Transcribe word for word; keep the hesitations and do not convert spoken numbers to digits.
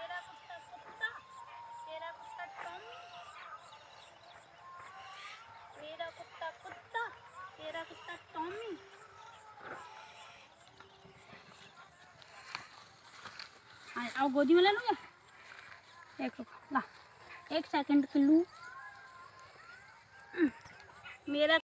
मेरा कुत्ता कुत्ता, तेरा कुत्ता टॉमी, मेरा कुत्ता कुत्ता, तेरा कुत्ता टॉमी। हाँ आओ गोदी में ले लूँगा, एक ला एक सेकंड के लूँ। मेरा